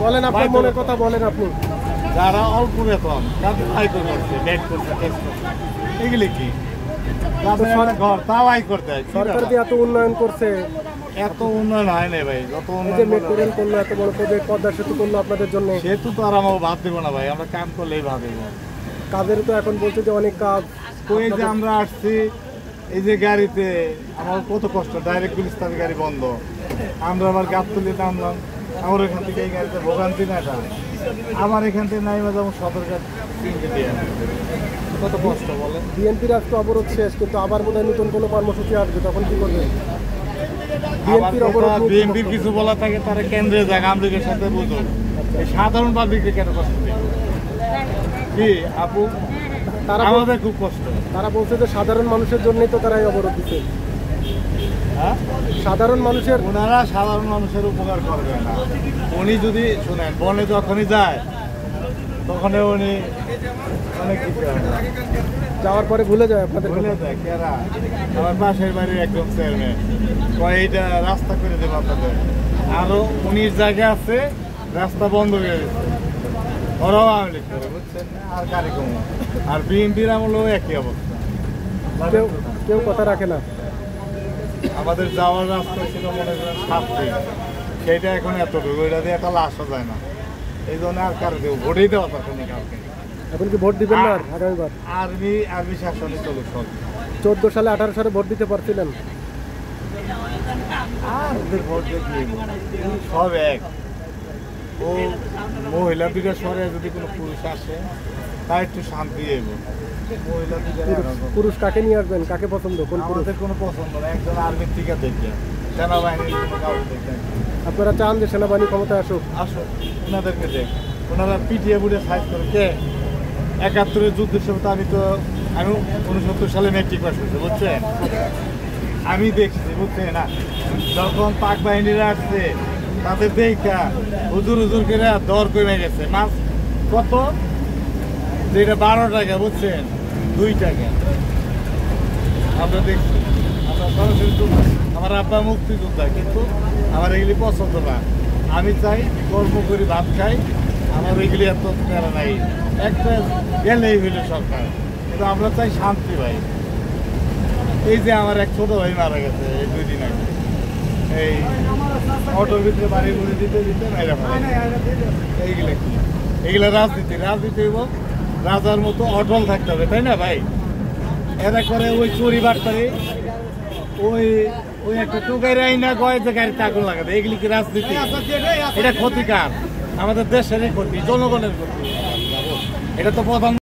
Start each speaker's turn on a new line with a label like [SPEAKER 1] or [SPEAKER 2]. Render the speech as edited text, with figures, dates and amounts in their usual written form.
[SPEAKER 1] বলেন আপনার মনের কথা বলেন আপনি।
[SPEAKER 2] যারা অল্প বেতন তাদের আয় করছে, ব্যাট করছে, টেস্ট করছে, এগুলি কি ঘর তাও আয় করতে হয়।
[SPEAKER 1] সরকার যে এত উন্নয়ন করছে,
[SPEAKER 2] এত উন্নয়ন হয় না ভাই। যত
[SPEAKER 1] উন্নয়ন মেট্রো রেল করলো, এত বড় প্রজেক্ট পদ্মা সেতু করলো আপনাদের জন্য,
[SPEAKER 2] সেতু তো আর আমার ভাব দেবো না ভাই, আমরা কাম করলেই ভাব দেবো।
[SPEAKER 1] কাজের তো এখন বলছে যে অনেক কাজ।
[SPEAKER 2] ওই যে আমরা আসছি এই যে গাড়িতে, আমার কত কষ্ট, ডাইরেক্ট গুলিস্তান গাড়ি বন্ধ, আমরা আবার গাবতলি নামলাম, আমার এখান থেকে এই গাড়িতে ভোগান্তি না এটা, আমার এখান থেকে নাই যেমন সদরঘাট কত কষ্ট বলেন।
[SPEAKER 1] বিএনপির আজকে অবরোধ শেষ, কিন্তু আবার বোধহয় নতুন কোনো কর্মসূচি আসবে, তখন কি করবেন?
[SPEAKER 2] বিএনপির কিছু বলা থাকে তারা কেন্দ্রে যাক, আমলিগের সাথে বুঝুন, এই সাধারণ পাবলিককে কেন কষ্ট দেবে কি আপু? তারা আমাদের খুব কষ্ট।
[SPEAKER 1] তারা বলছে যে সাধারণ মানুষের জন্যই তো তারা এই অবরোধ দিচ্ছে।
[SPEAKER 2] হ্যাঁ,
[SPEAKER 1] সাধারণ মানুষের,
[SPEAKER 2] ওনারা সাধারণ মানুষের উপকার করবে না। উনি যদি শুনেন বনে যখনই যায় তখন উনি অনেক কিছু
[SPEAKER 1] যাওয়ার পরে ভুলে যায় আপনাদের।
[SPEAKER 2] ভুলে যায় কেরা? আমার পাশের বাড়ির একজন চেয়ারম্যান কয় এইটা রাস্তা করে দেবো আপনাদের, আরো 19 জায়গা আছে রাস্তা বন্ধ করে দিচ্ছে, ওরাও আওয়ামী লীগ করে, বুঝছেন? আর কারিকম আর বিএনপির আমলেও একই অবস্থা,
[SPEAKER 1] কেউ কথা রাখে না।
[SPEAKER 2] আমাদের যাওয়ার রাস্তা ছিল মনে করেন 7 দিন, সেইটা এখন এতটুকু, ওইটা দিয়ে একটা আসা যায় না, এই জন্য আর কারো দেবো ভোটেই দেওয়া থাকে না কাউকে।
[SPEAKER 1] এখন কি ভোট দিবেন না আগামীবার?
[SPEAKER 2] আর্মি শাসনে চলে সব।
[SPEAKER 1] 14 সালে 18 সালে ভোট দিতে পারছিলেন,
[SPEAKER 2] আর ওদের ভোট দিয়ে সব এক। ও মহিলা বিকাশ সরে যদি কোনো পুরুষ আসে তাই একটু শান্তি দেব। মহিলা
[SPEAKER 1] পুরুষ কাকে নিয়ে আসবেন, কাকে পছন্দ? কোন
[SPEAKER 2] আমাদের কোনো পছন্দ না, একজন আর্মির টিকা দেখবে, সেনাবাহিনীর কোনো কাউকে দেখবেন।
[SPEAKER 1] আপনারা চান যে সেনাবাহিনী ক্ষমতায় আসুক?
[SPEAKER 2] আসো ওনাদেরকে দেখ, ওনারা পিটিয়ে বুড়ে সাইজ করে কে 71-এর যুদ্ধের সময় তো আমি 69 সালে মেট্রিক পাস করছি, বুঝছেন? আমি দেখছি, বুঝছেন না, যখন পাক বাহিনীরা আসছে তাদের দেখা হুজুর হুজুর করে দর কমে গেছে। মাছ কত, যেটা 12 টাকা, বুঝছেন, 2 টাকা আমরা দেখছি। আমরা সরাসরি আমার আব্বা মুক্তিযোদ্ধা, কিন্তু আমার এগুলি পছন্দ না। আমি চাই কর্ম করি, ভাত খাই, আমার এগুলি এত প্যারা নাই, একটা গেলেই হইল সরকার, কিন্তু আমরা চাই শান্তি ভাই। এই যে আমার এক ছোট ভাই মারা গেছে এই 2 দিন আগে, এই অটোর ভিতরে বাড়ি ঘুরে দিতে দিতে মেরে ফেলে। এইগুলা কি? এগুলা রাজনীতি। রাজনীতি এবং রাজার মতো অটল থাকতে হবে, তাই না ভাই? এরা করে ওই চুরি বাটপারি, ওই একটা টুকাই আইনা গয় যে গাড়িতে আগুন লাগাবে, এগুলি কি রাজনীতি? এটা ক্ষতিকার, আমাদের দেশেরই ক্ষতি, জনগণের ক্ষতি। এটা তো প্রধান